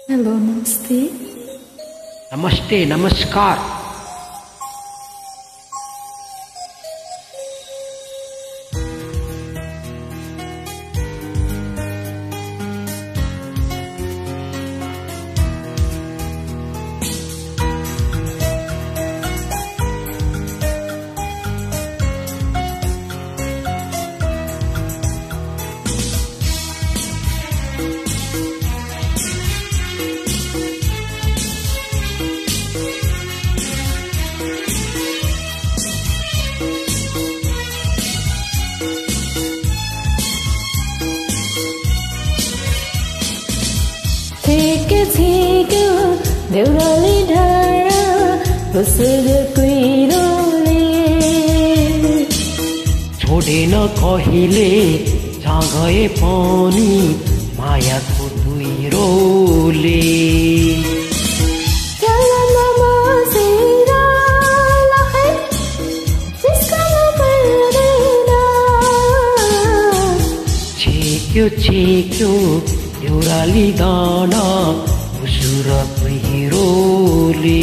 Hello नमस्ते। नमस्ते नमस्कार। छेक्यो देउराली डाँडा बसेर कुहिरोले छोडेन कहिले जहाँ गए पनि मायाको दुईरोले छेक्यो देउराली डाँडा उसुर कुहिरोले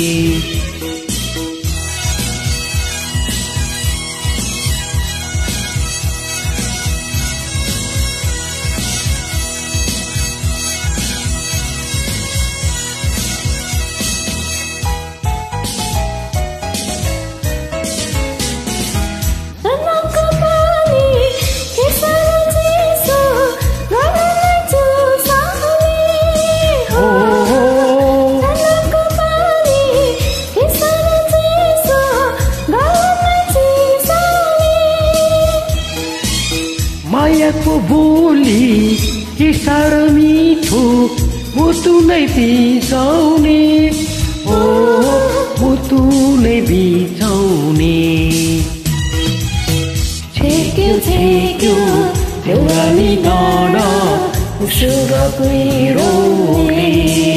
मायाको बोली के साह्रो मिठो मुटु नै बिजाउने ओ मुटु नै बिजाउने छेक्यो देउराली डाँडा उसुर कुहिरोले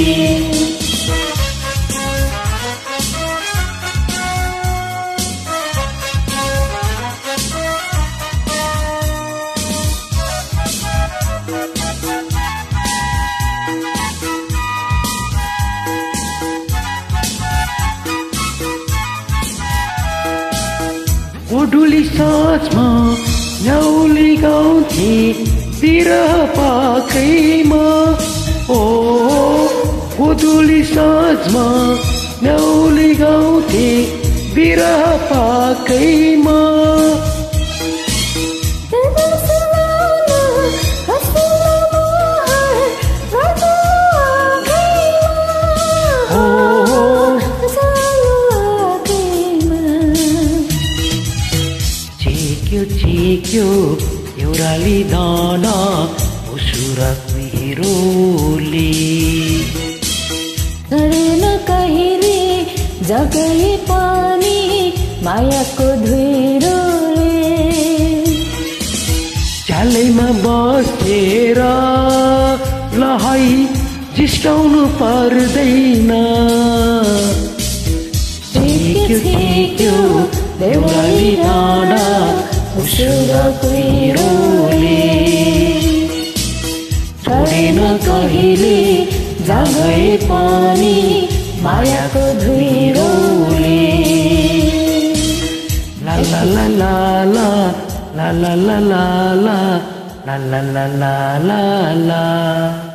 ओडुली साँझमा न्याउली गाउँथे बिरह पाकैमा ओ ओडुली साँझमा न्याउली गाउँथे बिरह पाकैमा छेक्यो देउराली डाँडा उसुर कुहिरोले छोडेन कहिले जगै पनि मायाको धुइरोले चालैमा बसेर लहै जिस्काउनु पर्दैन छेक्यो देउराली डाँडा उसुर कुहिरोले छोडेन कहिले जहाँ गए पनि मायाको धुइरोले ला ला ला ला ला ला ला ला ला ला ला ला ला ला